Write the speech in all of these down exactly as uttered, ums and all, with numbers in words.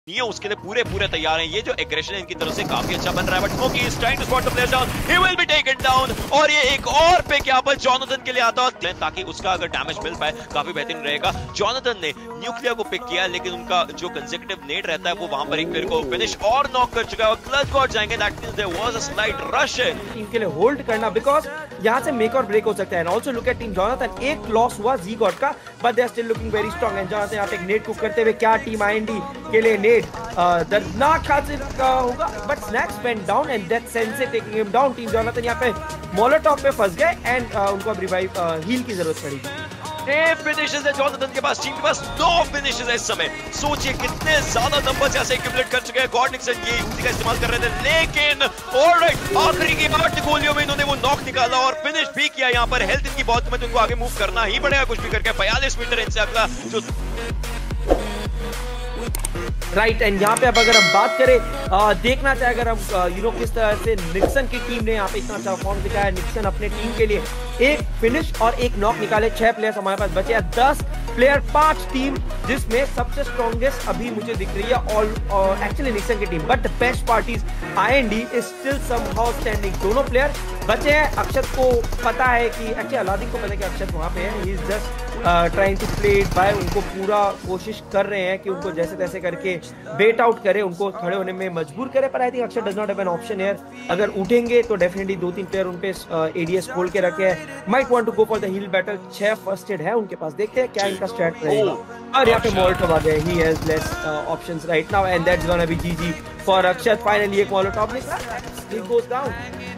Neo उसके लिए पूरे पूरे तैयार हैं। ये जो एग्रेशन है इनकी तरफ से काफी अच्छा बन रहा है, but Smoky is trying to spot the player down, he will be taken down. और ये एक और पिक यहाँ पर जोनाथन के लिए आता है ताकि उसका अगर डैमेज मिल पाए काफी बेहतरीन रहेगा। जोनाथन ने न्यूक्लियर को पिक किया, लेकिन उनका जो कंसेक्यूटिव नेड रहता है वो वहां पर एक प्लेयर को फिनिश और नॉक कर चुका है। क्लच गॉड जाएंगे, that means there was a slight rush team के लिए होल्ड करना, बिकॉज यहाँ से मेक और ब्रेक हो सकता है। And also look at team Jonathan, एक लॉस हुआ जी गॉड का, but they are still looking very strong. And Jonathan यहाँ पे एक नेड कुक करते हुए, क्या टीम आईएनडी के लिए नेड दर्दनाक हासिल होगा, but Snax went down and that Sensei taking him down. Team Jonathan यहाँ पे मोलोटॉव पे फंस गए एंड उनको अब रिवाइव हील की जरूरत पड़ी। फिनिशेस है जोनाथन के पास, टीम के पास नौ फिनिशेस है इस समय। सोचिए कितने ज्यादा नंबर्स ऐसे एक्यूमुलेट कर चुके हैं। गॉड निक्सन ये यूजी का इस्तेमाल कर रहे थे, लेकिन ऑलराइट आखिरी की आठ गोलियों में इन्होंने वो नॉक निकाला और फिनिश भी किया। यहाँ पर हेल्थ इनकी बहुत कम है तो उनको आगे मूव करना ही पड़ेगा कुछ भी करके। बयालीस मीटर इनसे अगला जो राइट right, एंड यहाँ पे अब अगर हम बात करें आ, देखना चाहे अगर हम यू नो किस तरह से निक्सन की टीम ने यहाँ पे इतना अच्छा फॉर्म दिखाया है। निक्सन अपने टीम के लिए एक फिनिश और एक नॉक निकाले। छह प्लेयर्स हमारे पास बचे हैं, दस प्लेयर पांच टीम, जिसमें सबसे स्ट्रॉन्गेस्ट अभी मुझे दिख रही है ऑल एक्चुअली निक्सन की team, but the best parties IND is still somehow standing. दोनों प्लेयर बचे हैं। अक्षत को पता है कि एक्चुअली अलादीन को पता है कि अक्षत वहां पे है, he is just trying to play it by. उनको पूरा कोशिश कर रहे हैं कि उनको जैसे तैसे करके बेट आउट करे, उनको खड़े होने में मजबूर करे, पर I think Akshat does not have an option here. अगर उठेंगे तो डेफिनेटली दो तीन प्लेयर उन पे एडीएस खोल के रखे हैं, might want to go for the heal battle. छह फर्स्ट एड है उनके पास, देखते हैं क्या इनका स्ट्रैट रहेगा। और यहाँ पे मोलोटॉव आ गए, he has less options right now and that's gonna be GG for Akshat. Finally एक मोलोटॉव निकला, he goes down,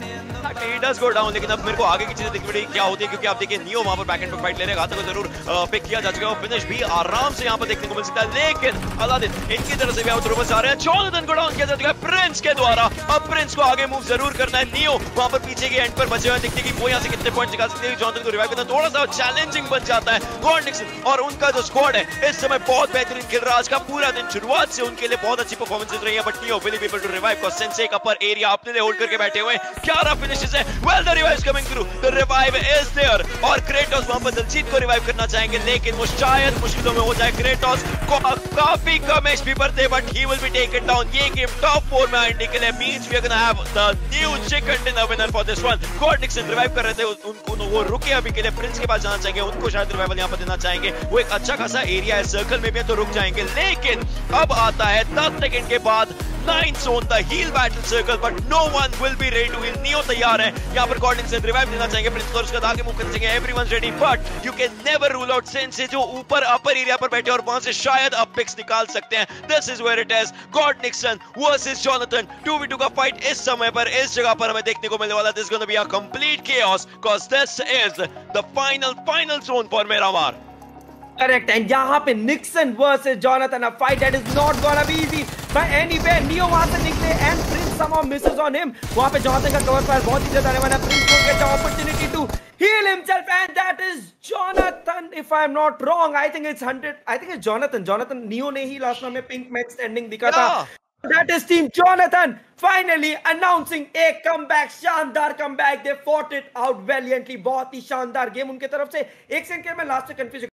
He does go down, लेकिन अब मेरे को आगे की चीजें दिख रही क्या होती है, क्योंकि आप देखिए नियो वहां पर बैक एंड पे फाइट ले रहे हैं। घातक को जरूर पिक किया जा चुका है, फिनिश भी आराम से यहां पर देखने को मिल सकता है। लेकिन अलादीन इनकी तरफ से भी आउट रूमर्स आ रहे हैं। जोनाथन को डाउन किया जा चुका है प्रिंस के द्वारा। अब प्रिंस को आगे मूव जरूर करना है। नियो वहां पर पीछे के एंड पर बचे हुए दिखते कि वो यहां से कितने पॉइंट निकाल सकते हैं। जोनाथन को रिवाइव करना थोड़ा सा चैलेंजिंग बन जाता है। गॉड निक्सन और उनका जो स्क्वाड है इस समय बहुत बेहतरीन खेल रहा है। आज का पूरा दिन शुरुआत से उनके लिए बहुत अच्छी परफॉर्मेंसेस रही है, but Neo will be able to revive cause Sensei एक अपर एरिया अपने लिए होल्ड करके बैठे हुए हैं। ग्यारह फिनिशेस है। Well the revive coming through, the revive is there और क्रेटोस वहां पर दलजीत को रिवाइव करना चाहेंगे, लेकिन वो शायद मुश्किलों में हो जाए। क्रेटोस को काफी कम एचपी पर थे, but he will be taken down। ये गेम टॉप फोर में आने के लिए means we are gonna have the new chicken dinner winner for this one। God Nixon revive कर रहे थे, उनको वो रुके अभी के लिए। प्रिंस के पास जाना चाहेंगे, उनको शायद रिवाइवल यहाँ पर देना चाहेंगे। वो एक अच्छा खासा एरिया है, सर्कल में भी है तो रुक जाएंगे। लेकिन अब आता है दस सेकंड के बाद nine zone the heal battle circle, but no one will be ready to heal. Neo तैयार है, यहाँ पर गॉड निक्सन रिवाइव देना चाहेंगे प्रिंस को, उसका आगे मूव करना चाहेंगे। Everyone's ready, but you can never rule out Sensei जो ऊपर अपर एरिया पर बैठे और वहां से शायद अब पिक्स निकाल सकते हैं। This is where it is, God Nixon versus Jonathan. Two v two का फाइट इस समय पर इस जगह पर हमें देखने को मिलने वाला। This gonna be a complete chaos cause this is the final final zone for Miramar। Correct, and यहाँ पे Nixon versus Jonathan, a fight that is not gonna be easy by anyway. Neo वहां से निकले and Prince somehow misses on him. वहां पे Jonathan का cover fire बहुत ही ज्यादा आने वाला है। प्रिंस को get the opportunity to heal himself and that is Jonathan, if I am not wrong। I think it's hundred, I think it's Jonathan। Jonathan Neo ने ही लास्ट में पिंक मैक्स स्टैंडिंग दिखा था। That is team Jonathan finally announcing a comeback, शानदार comeback। They fought it out valiantly, बहुत ही शानदार game उनके तरफ से। एक सेकंड के मैं लास्ट से कंफ्यूज